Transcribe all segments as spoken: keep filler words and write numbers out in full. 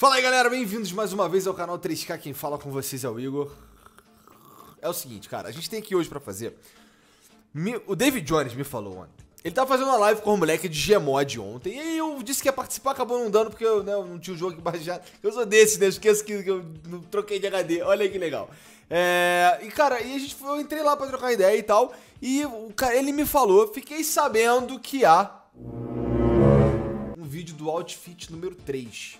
Fala aí, galera, bem-vindos mais uma vez ao canal três K, quem fala com vocês é o Igor. É o seguinte, cara, a gente tem aqui hoje pra fazer... O David Jones me falou ontem. Ele tava fazendo uma live com o moleque de Gmod ontem, e aí eu disse que ia participar, acabou não dando, porque eu, né, eu não tinha o jogo aqui baixado. Eu sou desse, né, eu esqueço que, que eu não troquei de H D, olha aí que legal. É... E cara, e a gente, eu entrei lá pra trocar ideia e tal, e o cara, ele me falou, fiquei sabendo que há um vídeo do Outfit número três.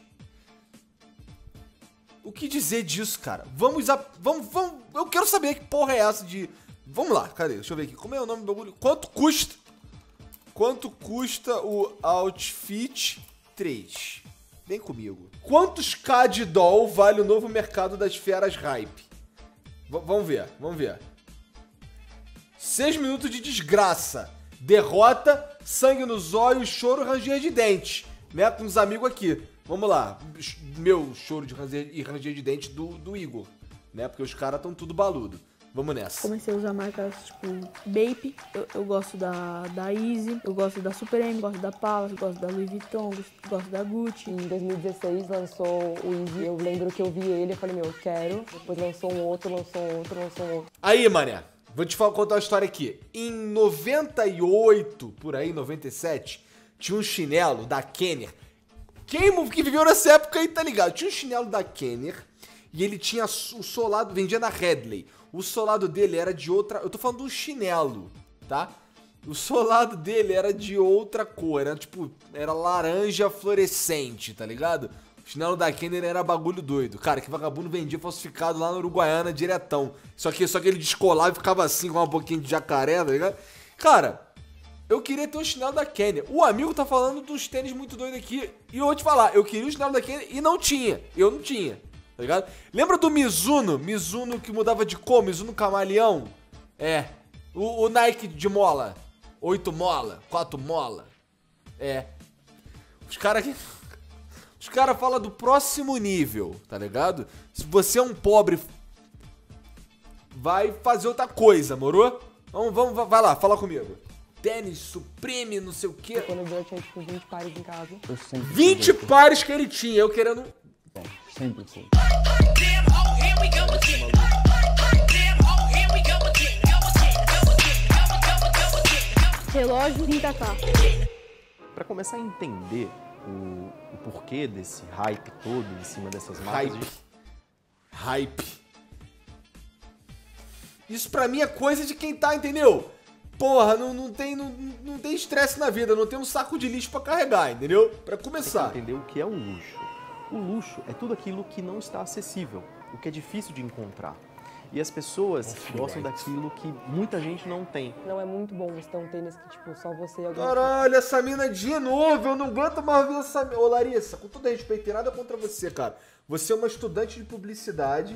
O que dizer disso, cara? Vamos, a, vamos, vamos, eu quero saber que porra é essa de... Vamos lá, cadê? Deixa eu ver aqui. Como é o nome do bagulho? Quanto custa? Quanto custa o Outfit três? Vem comigo. Quantos K de doll vale o novo mercado das feras hype? V vamos ver, vamos ver. Seis minutos de desgraça. Derrota, sangue nos olhos, choro, ranger de dente. Né? Com os amigos aqui. Vamos lá, meu choro de ranger, e ranger de dente do, do Igor, né? Porque os caras estão tudo baludo. Vamos nessa. Comecei a usar marcas tipo Bape, eu, eu gosto da, da Easy, eu gosto da Super M, gosto da Palace, gosto da Louis Vuitton, gosto, gosto da Gucci. Em dois mil e dezesseis lançou o Easy, eu lembro que eu vi ele, eu falei, meu, eu quero. Depois lançou um outro, lançou um outro, lançou um outro. Aí, mané, vou te falar, contar uma história aqui. Em noventa e oito, por aí, noventa e sete, tinha um chinelo da Kenner. Quem que viveu nessa época aí tá ligado? Tinha um chinelo da Kenner e ele tinha o solado, vendia na Headley. O solado dele era de outra... Eu tô falando de um chinelo, tá? O solado dele era de outra cor, era tipo... Era laranja fluorescente, tá ligado? O chinelo da Kenner era bagulho doido. Cara, que vagabundo vendia falsificado lá na Uruguaiana diretão. Só que, só que ele descolava e ficava assim com uma boquinha de jacaré, tá ligado? Cara... Eu queria ter um chinelo da Kenner. O amigo tá falando dos tênis muito doidos aqui. E eu vou te falar, eu queria o chinelo da Kenner e não tinha. Eu não tinha, tá ligado? Lembra do Mizuno? Mizuno que mudava de cor, Mizuno camaleão? É. O, o Nike de mola. Oito mola, quatro mola. É. Os caras aqui... Os caras falam do próximo nível, tá ligado? Se você é um pobre... Vai fazer outra coisa, moro? Vamos, vamos, vai lá, fala comigo. Tênis, Supreme, não sei o quê. Quando eu vi, eu tinha tipo vinte pares em casa. Eu sempre vinte pares que ele tinha, eu querendo... Bom, sempre foi. Relógio trinta K. Para começar a entender o, o porquê desse hype todo em cima dessas marcas... Hype. Hype. Isso pra mim é coisa de quem tá, entendeu? Porra, não, não tem não, não tem estresse na vida, não tem um saco de lixo pra carregar, entendeu? Pra começar. Tem que entender o que é o luxo. O luxo é tudo aquilo que não está acessível, o que é difícil de encontrar. E as pessoas gostam daquilo que muita gente não tem. Não é muito bom você ter um tênis que, tipo, só você... Alguém... Caralho, essa mina de novo, eu não aguento mais ver essa... Ô, Larissa, com todo respeito, tem nada contra você, cara. Você é uma estudante de publicidade.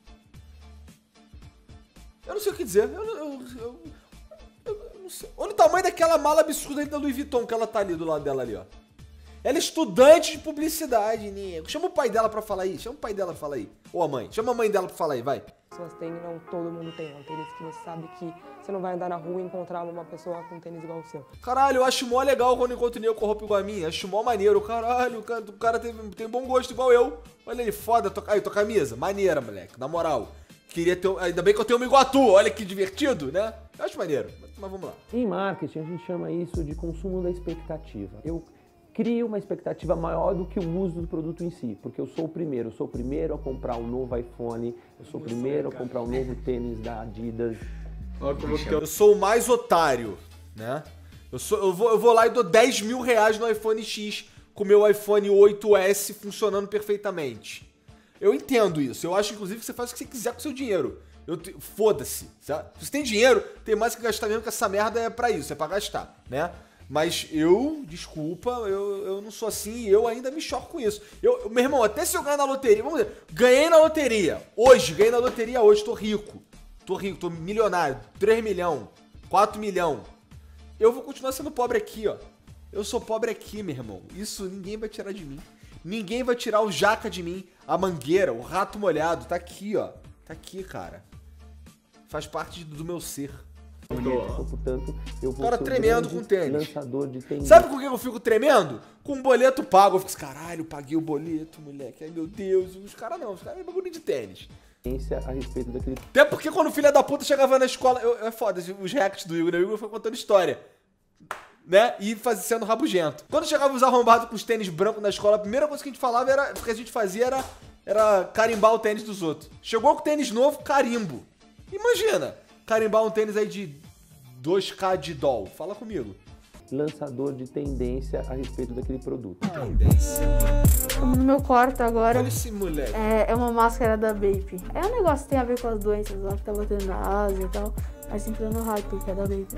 Eu não sei o que dizer. Eu... eu, eu... Olha o tamanho daquela mala absurda ali da Louis Vuitton que ela tá ali do lado dela ali, ó. Ela é estudante de publicidade, nego. Chama o pai dela pra falar aí. Chama o pai dela pra falar aí. Ou a mãe. Chama a mãe dela pra falar aí, vai. As pessoas têm, não todo mundo tem. É um tênis que você sabe que você não vai andar na rua e encontrar uma pessoa com um tênis igual o seu. Caralho, eu acho mó legal quando encontro nego com roupa igual a minha. Acho mó maneiro. Caralho, o cara, o cara tem, tem bom gosto igual eu. Olha ele, foda. Tô, aí, tua camisa. Maneira, moleque. Na moral. Queria ter... Ainda bem que eu tenho uma igual a tua. Olha que divertido, né? Eu acho maneiro. Mas vamos lá. Em marketing, a gente chama isso de consumo da expectativa. Eu crio uma expectativa maior do que o uso do produto em si, porque eu sou o primeiro, eu sou o primeiro a comprar um novo iPhone, eu sou o primeiro a comprar um novo tênis da Adidas. Eu sou o mais otário, né? Eu, sou, eu, vou, eu vou lá e dou dez mil reais no iPhone X com o meu iPhone oito S funcionando perfeitamente. Eu entendo isso. Eu acho, inclusive, que você faz o que você quiser com o seu dinheiro. Te... Foda-se. Se você tem dinheiro, tem mais que gastar mesmo, que essa merda é pra isso, é pra gastar, né? Mas eu, desculpa, eu, eu não sou assim e eu ainda me choco com isso. Eu, meu irmão, até se eu ganhar na loteria, vamos dizer, ganhei na loteria, hoje, ganhei na loteria hoje, tô rico. Tô rico, tô milionário, três milhões, quatro milhões. Eu vou continuar sendo pobre aqui, ó. Eu sou pobre aqui, meu irmão. Isso ninguém vai tirar de mim. Ninguém vai tirar o jaca de mim, a mangueira, o rato molhado, tá aqui, ó. Tá aqui, cara. Faz parte do meu ser. Então, portanto, eu vou Cara ser o tremendo grande com tênis. lançador de tendência. Sabe por que eu fico tremendo? Com um boleto pago. Eu fico assim, caralho, eu paguei o boleto, moleque. Ai, meu Deus. Os caras não, os caras é bagulho de tênis. a respeito daquele Até porque quando o filho da puta chegava na escola... Eu, é foda, os reacts do Igor, né? O Igor foi contando história. Né? E faz, sendo rabugento. Quando chegava os arrombados com os tênis brancos na escola, a primeira coisa que a gente falava era... O que a gente fazia era, era carimbar o tênis dos outros. Chegou com tênis novo, carimbo. Imagina, carimbar um tênis aí de dois K de doll. Fala comigo. lançador de tendência a respeito daquele produto. Tendência. No meu quarto agora Olha esse moleque. é, é uma máscara da Bape. É um negócio que tem a ver com as doenças lá que tá batendo na Ásia e tal. Mas entrou no hype que é da Bape.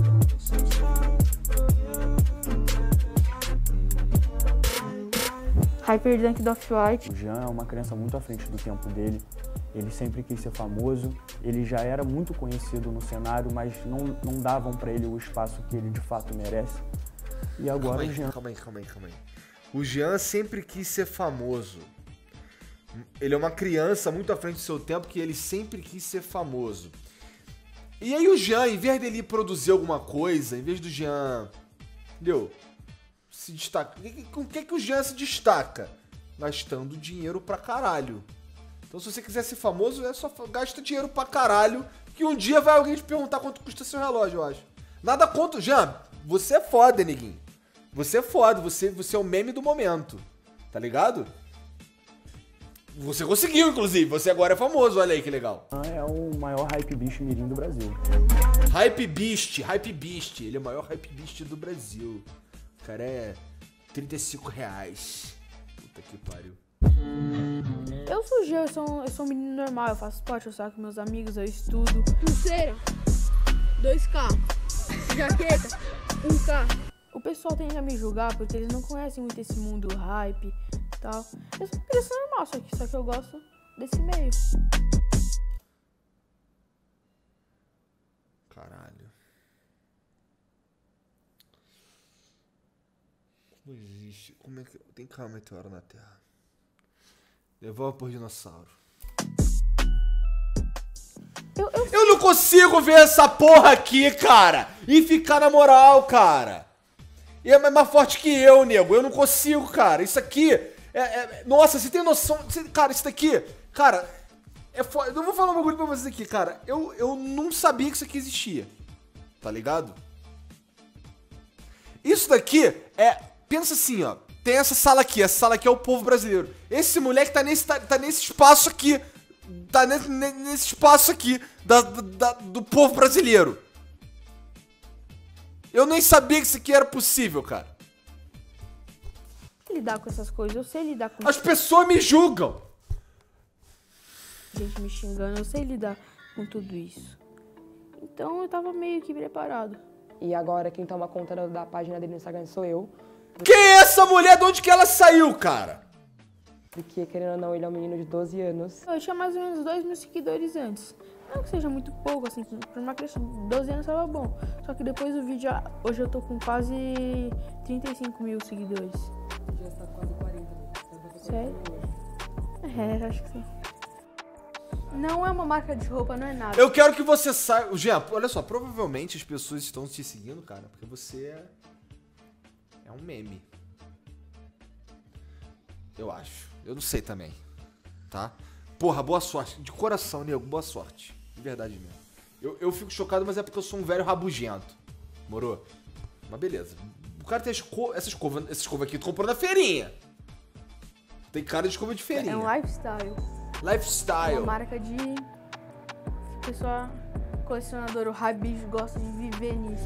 Hyperdunk do Off-White. O Jean é uma criança muito à frente do tempo dele. Ele sempre quis ser famoso. Ele já era muito conhecido no cenário, mas não, não davam para ele o espaço que ele de fato merece. E agora Calma aí, o Jean... calma aí, calma aí, calma aí. O Jean sempre quis ser famoso. Ele é uma criança muito à frente do seu tempo que ele sempre quis ser famoso. E aí o Jean, em vez dele produzir alguma coisa, em vez do Jean... Entendeu? Se destaca. Com o que, que o Jean se destaca? Gastando dinheiro pra caralho. Então se você quiser ser famoso, é só gasta dinheiro pra caralho, que um dia vai alguém te perguntar quanto custa seu relógio, eu acho. Nada contra, Jean, você é foda, neguinho. Você é foda, você, você é o meme do momento, tá ligado? Você conseguiu, inclusive, você agora é famoso, olha aí que legal. é o maior hype beast mirim do Brasil. Hype Beast, Hype Beast, ele é o maior Hype Beast do Brasil. O cara é trinta e cinco reais. Puta que pariu. Eu sou o Jean, eu sou, eu sou um menino normal, eu faço esporte, eu saio com meus amigos, eu estudo. Pulseira, dois K. Jaqueta, um K. O pessoal tende a me julgar porque eles não conhecem muito esse mundo hype e tal. Eu sou uma criança normal, só que, só que eu gosto desse meio. Caralho. Como existe? Como é que. Tem que cair um meteoro na Terra. Devolve por dinossauro. Eu, eu... Eu não consigo ver essa porra aqui, cara! E ficar na moral, cara! E é mais forte que eu, nego. Eu não consigo, cara. Isso aqui é. é nossa, você tem noção. Você, cara, isso daqui. Cara, é foda. Eu não vou falar um bagulho pra vocês aqui, cara. Eu, eu não sabia que isso aqui existia. Tá ligado? Isso daqui é. Pensa assim, ó. Tem essa sala aqui. Essa sala aqui é o povo brasileiro. Esse moleque tá nesse, tá, tá nesse espaço aqui. Tá nesse, nesse espaço aqui da, da, do povo brasileiro. Eu nem sabia que isso aqui era possível, cara. Eu sei lidar com essas coisas, eu sei lidar com As pessoas me julgam. gente me xingando, eu sei lidar com tudo isso. Então eu tava meio que preparado. E agora quem toma conta da, da página dele no Instagram sou eu. Quem é essa mulher? De onde que ela saiu, cara? Porque, querendo ou não, ele é um menino de doze anos. Eu tinha mais ou menos dois mil seguidores antes. Não que seja muito pouco, assim, pra uma criança de doze anos tava bom. Só que depois do vídeo, hoje eu tô com quase trinta e cinco mil seguidores. Já está quase quarenta mil. Sério? É, acho que sim. Não é uma marca de roupa, não é nada. Eu quero que você saiba... Jean, olha só, provavelmente as pessoas estão te seguindo, cara, porque você é... É um meme. Eu acho. Eu não sei também. Tá? Porra, boa sorte. De coração, nego, boa sorte. De verdade mesmo. Eu, eu fico chocado, mas é porque eu sou um velho rabugento. Morou? Mas beleza. O cara tem esco essa escova, essa escova aqui, tu comprou na feirinha. Tem cara de escova de feirinha. É um lifestyle. Lifestyle. Uma marca de... Pessoa colecionador, o Habib gosta de viver nisso.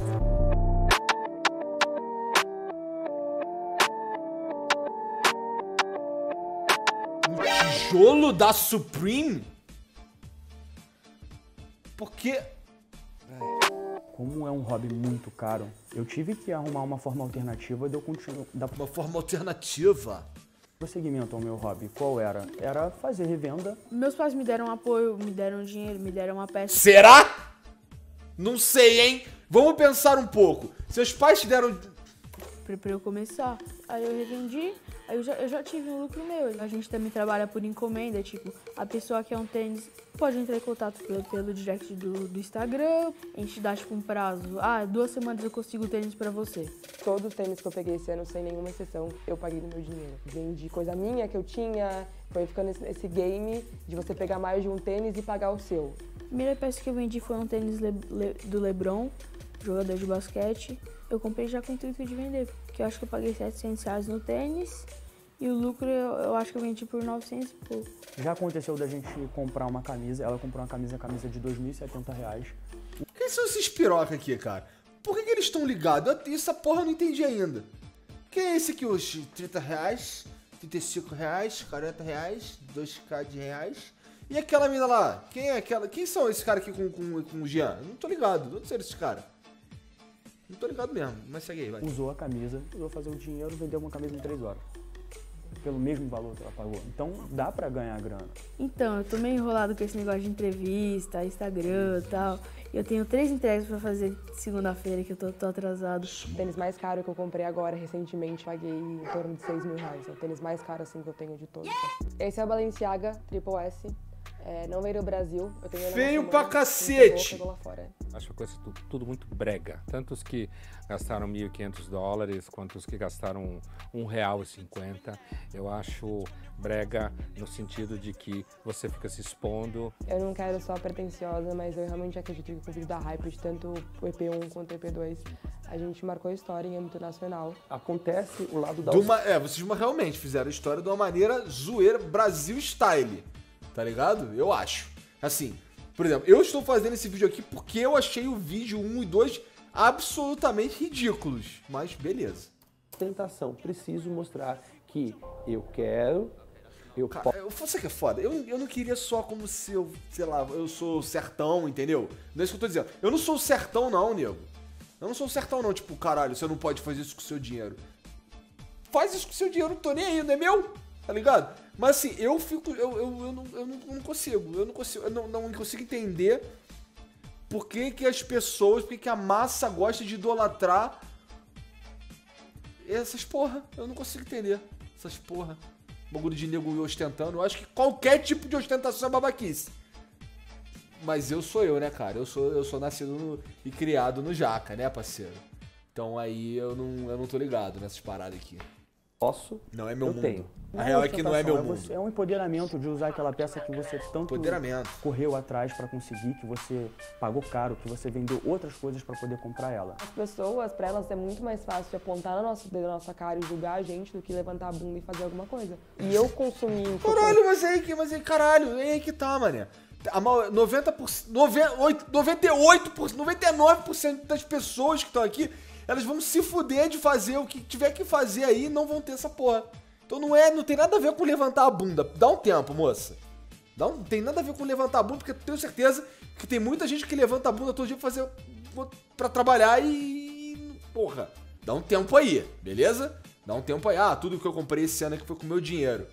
Tijolo da Supreme? Porque... Como é um hobby muito caro, eu tive que arrumar uma forma alternativa de eu continuar... dar Uma forma alternativa. prosseguimento ao meu hobby. Qual era? Era fazer revenda. Meus pais me deram apoio, me deram dinheiro, me deram uma peça. Será? Não sei, hein? Vamos pensar um pouco. Seus pais te deram... pra, pra eu começar. Aí eu revendi, aí eu já, eu já tive um lucro meu. A gente também trabalha por encomenda, tipo, a pessoa quer um tênis, pode entrar em contato pelo, pelo direct do, do Instagram, a gente dá tipo um prazo, ah, duas semanas eu consigo o tênis pra você. Todos os tênis que eu peguei esse ano, sem nenhuma exceção, eu paguei do meu dinheiro. Vendi coisa minha que eu tinha, foi ficando esse, esse game de você pegar mais de um tênis e pagar o seu. A primeira peça que eu vendi foi um tênis Le, Le, do LeBron, jogador de basquete. Eu comprei já com o intuito de vender, porque eu acho que eu paguei setecentos reais no tênis e o lucro eu, eu acho que eu vendi por novecentos e pouco. Já aconteceu da gente comprar uma camisa, ela comprou uma camisa, camisa de dois mil e setenta reais. Quem são esses piroca aqui, cara? Por que, que eles estão ligados? Eu, essa porra eu não entendi ainda. Quem é esse aqui hoje? trinta reais, trinta e cinco reais, quarenta reais, dois mil de reais. E aquela mina lá? Quem é aquela? Quem são esses caras aqui com, com, com o Jean? Eu não tô ligado. De onde são esses caras? Não tô ligado mesmo, mas segue aí, vai. Usou a camisa, usou fazer o dinheiro, vendeu uma camisa em três horas. Pelo mesmo valor que ela pagou. Então dá pra ganhar grana. Então, eu tô meio enrolado com esse negócio de entrevista, Instagram e tal. Eu tenho três entregas pra fazer segunda-feira que eu tô, tô atrasado. O tênis mais caro que eu comprei agora, recentemente, paguei em torno de seis mil reais. É o tênis mais caro, assim, que eu tenho de todos. Esse é o Balenciaga Triple S. É, não veio do Brasil. Eu tenho feio pra cacete! Pegou lá fora. Acho a coisa tudo, tudo muito brega. Tanto os que gastaram mil e quinhentos dólares, quanto os que gastaram um real e cinquenta. Eu acho brega no sentido de que você fica se expondo. Eu não quero só pretensiosa, mas eu realmente acredito que com o vídeo da Hype, tanto o E P um quanto o E P dois, a gente marcou história em âmbito nacional. Acontece o lado da... De uma, é, vocês realmente fizeram a história de uma maneira zoeira, Brasil style. Tá ligado? Eu acho. Assim, por exemplo, eu estou fazendo esse vídeo aqui porque eu achei o vídeo um e dois absolutamente ridículos. Mas beleza. Tentação. Preciso mostrar que eu quero, eu Cara, posso. eu- você que é foda. Eu, eu não queria só como se eu, sei lá, eu sou sertão, entendeu? Não é isso que eu tô dizendo. Eu não sou sertão não, nego. Eu não sou sertão não, tipo, caralho, você não pode fazer isso com o seu dinheiro. Faz isso com o seu dinheiro, não tô nem aí, não é meu? Tá ligado? Mas assim, eu fico, eu, eu, eu, não, eu não, não consigo, eu não consigo, eu não, não consigo entender por que que as pessoas, por que que a massa gosta de idolatrar essas porra. Eu não consigo entender essas porra. Bagulho de nego ostentando. Eu acho que qualquer tipo de ostentação é babaquice. Mas eu sou eu, né, cara? Eu sou, eu sou nascido no- e criado no Jaca, né, parceiro? Então aí eu não, eu não tô ligado nessas paradas aqui. Posso. Não é meu Eu mundo. tenho. A real é que não é meu ostentação, mundo. você- É um empoderamento de usar aquela peça que você tanto Empoderamento. correu atrás pra conseguir, que você pagou caro, que você vendeu outras coisas pra poder comprar ela. As pessoas, pra elas, é muito mais fácil de apontar no nosso dedo, na nossa cara e julgar a gente do que levantar a bunda e fazer alguma coisa. E eu consumi... o que eu Caralho, mas aí que, mas aí, caralho, é aí que tá, mané. A maior- noventa por cento, noventa e oito, noventa e oito por cento, noventa e nove por cento das pessoas que estão aqui, elas vão se fuder de fazer o que tiver que fazer aí e não vão ter essa porra. Então não é, não tem nada a ver com levantar a bunda. Dá um tempo, moça. Dá um, tem nada a ver com levantar a bunda, porque eu tenho certeza que tem muita gente que levanta a bunda todo dia pra fazer, pra trabalhar e... Porra, dá um tempo aí, beleza? Dá um tempo aí. Ah, tudo que eu comprei esse ano aqui foi com o meu dinheiro.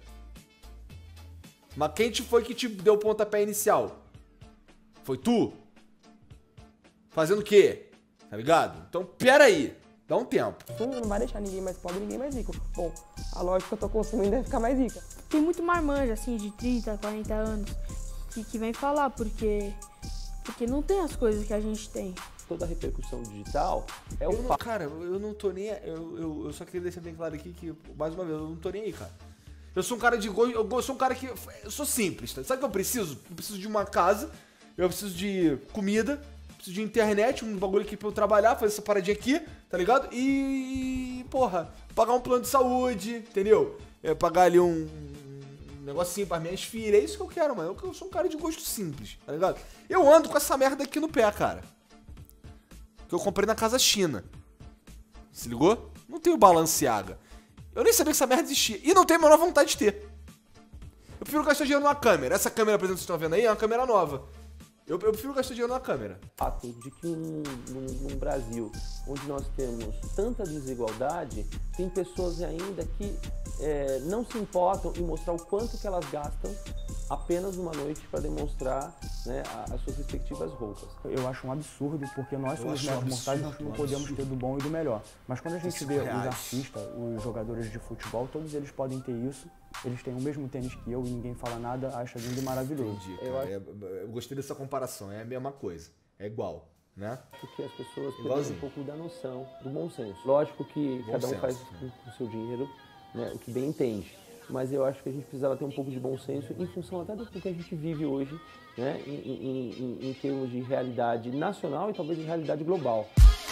Mas quem te foi que te deu o pontapé inicial? Foi tu? Fazendo o quê? Tá ligado? Então, pera aí. Dá um tempo. consumo não vai deixar ninguém mais pobre e ninguém mais rico. Bom, a lógica que eu tô consumindo é ficar mais rica. Tem muito marmanja, assim, de trinta, quarenta anos, que, que vem falar, porque, porque não tem as coisas que a gente tem. Toda a repercussão digital é o Eu não, fato. cara, eu não tô nem... Eu, eu, eu só queria deixar bem claro aqui que, mais uma vez, eu não tô nem aí, cara. Eu sou um cara de... go- Eu sou um cara que... Eu sou simples, tá? Sabe o que eu preciso? Eu preciso de uma casa, eu preciso de comida, preciso de internet, um bagulho aqui pra eu trabalhar, fazer essa paradinha aqui, tá ligado? E... Porra, pagar um plano de saúde, entendeu? É, pagar ali um... um negocinho para minhas filhas, é isso que eu quero, mano. Eu sou um cara de gosto simples, tá ligado? Eu ando com essa merda aqui no pé, cara. Que eu comprei na Casa China. Se ligou? Não tenho Balenciaga. Eu nem sabia que essa merda existia. E não tenho a menor vontade de ter. Eu prefiro gastar dinheiro numa câmera. Essa câmera, por exemplo, que vocês estão vendo aí, é uma câmera nova. Eu, eu prefiro gastar dinheiro na câmera. O fato de que um, num, num Brasil onde nós temos tanta desigualdade, tem pessoas ainda que é, não se importam em mostrar o quanto que elas gastam apenas uma noite para demonstrar, né, as suas respectivas roupas. Eu acho um absurdo, porque nós Eu somos acho meros um mortais, nós absurdo, não um podemos absurdo. ter do bom e do melhor. Mas quando a gente Isso vê reais. os artistas, os jogadores de futebol, todos eles podem ter isso. Eles têm o mesmo tênis que eu e ninguém fala nada, acha lindo e maravilhoso. Entendi, cara. É, eu gostei dessa comparação, é a mesma coisa. É igual, né? Porque as pessoas perderam Igualzinho. um pouco da noção, do bom senso. Lógico que Bom cada um senso, faz né? com o seu dinheiro, né, o que bem entende. Mas eu acho que a gente precisava ter um pouco de bom senso em função até do que a gente vive hoje, né, em, em, em, em termos de realidade nacional e talvez de realidade global.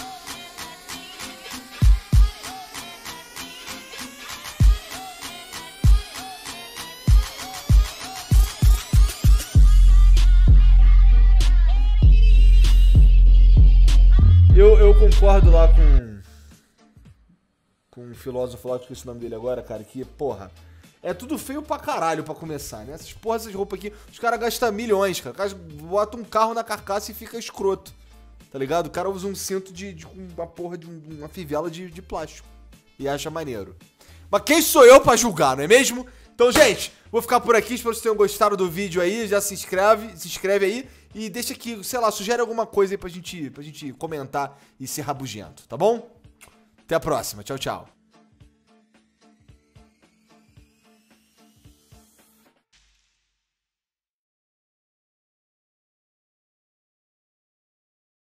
Eu, eu concordo lá com com um filósofo lá, que eu esqueci o nome dele agora, cara, que, porra, é tudo feio pra caralho pra começar, né? Essas porra, essas roupas aqui, os caras gastam milhões, cara. Os caras botam um carro na carcaça e fica escroto, tá ligado? O cara usa um cinto de, de uma porra de um- uma fivela de, de plástico e acha maneiro. Mas quem sou eu pra julgar, não é mesmo? Então, gente, vou ficar por aqui, espero que vocês tenham gostado do vídeo aí, já se inscreve, se inscreve aí e deixa aqui, sei lá, sugere alguma coisa aí pra gente, pra gente comentar e ser rabugento, tá bom? Até a próxima, tchau, tchau.